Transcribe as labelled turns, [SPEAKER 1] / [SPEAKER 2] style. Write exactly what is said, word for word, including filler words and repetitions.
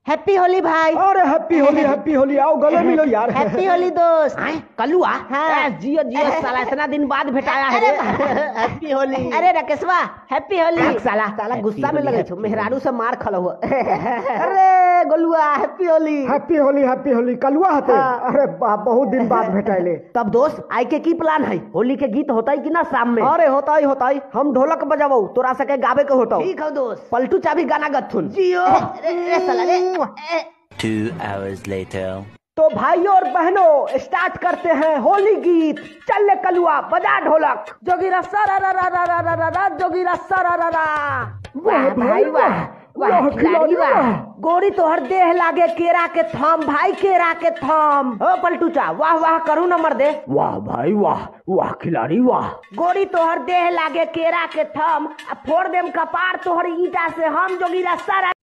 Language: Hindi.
[SPEAKER 1] हैप्पी होली भाई।
[SPEAKER 2] अरे हैप्पी होली हैप्पी होली, आओ गले मिलो यार।
[SPEAKER 1] हैप्पी होली दोस्त।
[SPEAKER 3] कलुआ
[SPEAKER 1] हाँ।
[SPEAKER 3] जियो जियो साला इतना दिन बाद भेटाया है।
[SPEAKER 1] हैप्पी होली। अरे राकेशवा हैप्पी होली।
[SPEAKER 3] साला साला गुस्सा में लगे छो, मेहरारू से मार खलो हुआ। अरे गोलुआ happy Holi.
[SPEAKER 2] Happy Holi happy Holi कलुआ हते। अरे बा, बहुत दिन बाद भेटाइले।
[SPEAKER 3] तब दोस्त आई के की प्लान है? होली के गीत होता है कि ना शाम में?
[SPEAKER 2] अरे होता ही होता ही, हम ढोलक बजाबो, तोरा सके गावे के होता।
[SPEAKER 1] ठीक हो दोस्त।
[SPEAKER 3] पलटू चाबी गाना गथुन
[SPEAKER 1] जियो।
[SPEAKER 4] Two hours later.
[SPEAKER 2] तो भाइयों और बहनों स्टार्ट करते हैं होली गीत। चल ले कलुआ बजा ढोलक।
[SPEAKER 3] जोगीरा सारा रा रा रा रा रा रा रा जोगीरा सारा रा रा।
[SPEAKER 1] वाह भाई वाह वाह खिलाड़ी वाह।
[SPEAKER 3] गोरी तोहर देह लागे केरा के थम भाई, केरा के थम। ओ पलटूचा वाह वाह करू न मर दे।
[SPEAKER 2] वाह भाई वाह वाह खिलाड़ी वाह।
[SPEAKER 3] गोरी तोहर देह लागे केरा के थम, फोड़ देम कपार तोहर ईटा से हम जोगीरा सारा।